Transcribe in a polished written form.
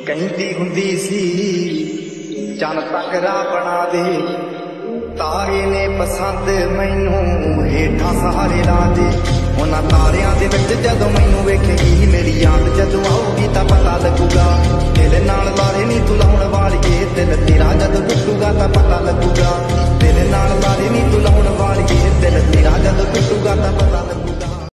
कहती हुंदी सी चन तक राह बना दे, तारे ने पसंद मैनू हेठा सहारे ला दे। उन्हां तारियां दे विच जदों मैनू वेखेगी मेरी याद